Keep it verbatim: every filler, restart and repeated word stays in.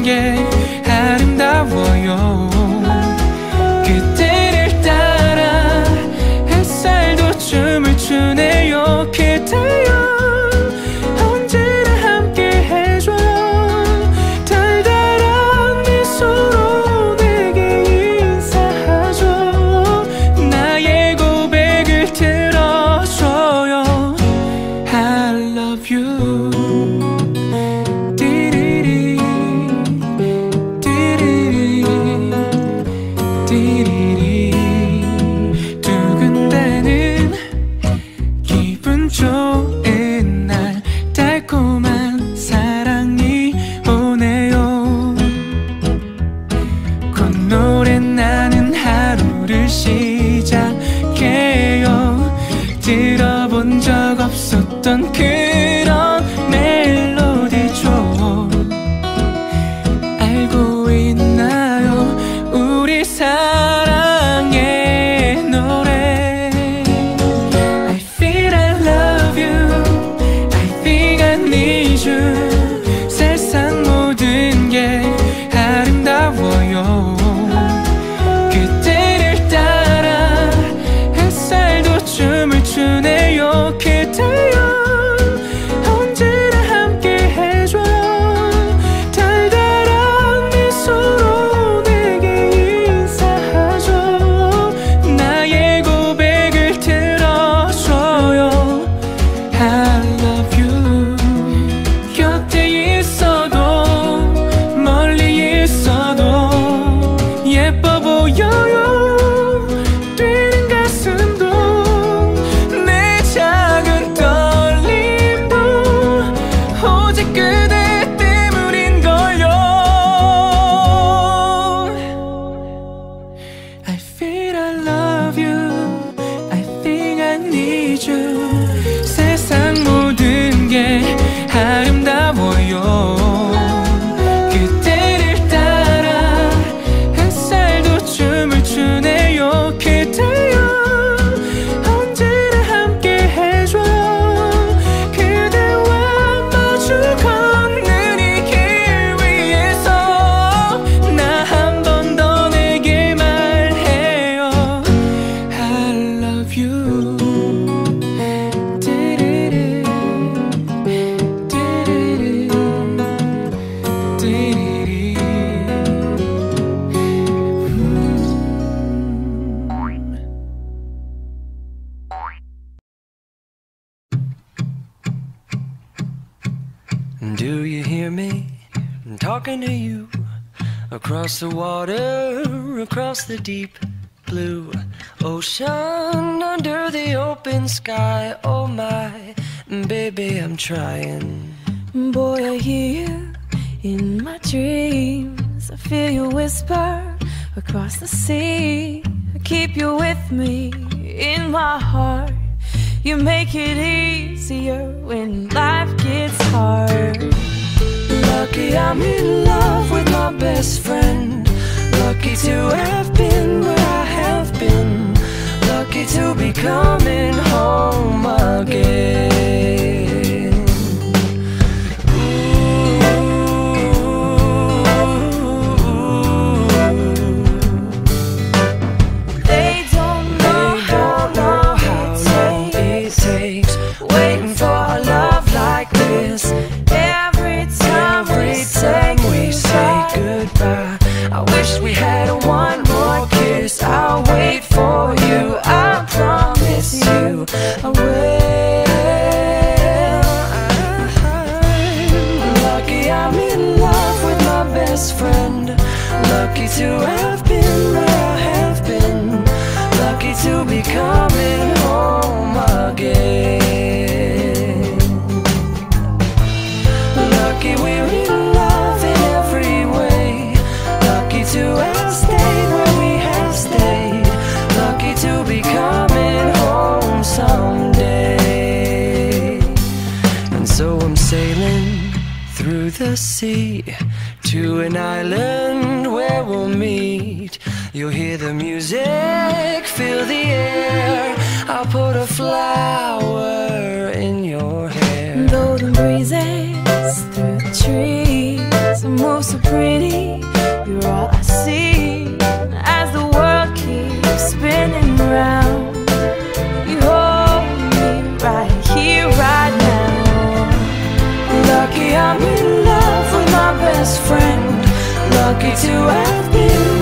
게 아름다워요. 그때를 따라 햇살도 춤을 추네요. 그대여 언제나 함께 해줘요. 달달한 미소로 내게 인사하죠. 나의 고백을 들어줘요. I love you. 띠리리 띠리리 띠리리 두근대는 기분 좋은 날 달콤한 사랑이 오네요. 곧 노래 나는 하루를 시작해요. 들어본 적 없었던 그런 멜로디죠. 알고 있나요 우리 사랑의 노래. I feel I love you. I think I need you. 세상 모든 게 아름다워요. 그때를 따라 햇살도 춤을 추네요. 그대여 언제나 함께 해줘요. 달달한 미소로 내게 인사하죠. 나의 고백을 들어줘요. I love you. 곁에 있어도 멀리 있어도 예뻐 보여요. 뛰는 가슴도 내 작은 떨림도 오직 그대 때문인걸요. I feel I love you. I think I need you. 세상 모든 게 아름다워요. 그때를 따라 햇살도 춤을 추네요. 그대여 언제나 함께 해줘요. 그대와 마주 걷는 이 길 위에서 나 한 번 더 내게 말해요. I love you. 띠리리 띠리리 띠리리 Do you hear me? I'm talking to you across the water, across the deep blue ocean, under the open sky. Oh my, baby, I'm trying. Boy, I hear you in my dreams. I feel you whisper across the sea. I keep you with me in my heart. You make it easier when life gets hard. Lucky I'm in love with my best friend. Lucky to have been where I have been. Lucky to be coming home again. They don't know how long it takes Waiting for a love like this. every time Every time we say goodbye, I wish we had one more kiss. I'll wait for you, I promise you I will. I'm lucky I'm in love with my best friend. Lucky to have been where I have been. Lucky to be coming home again. Lucky we're in love in every way. Lucky to have stayed where we have stayed. Lucky to be coming home someday. And so I'm sailing through the sea to an island where we'll meet. You'll hear the music, feel the air. I'll put a flower in your hair. Golden breezes through the trees. I'm move so pretty, you're all I see. As the world keeps spinning round, you hold me right here, right now. Lucky I'm in love with my best friend. Lucky to have been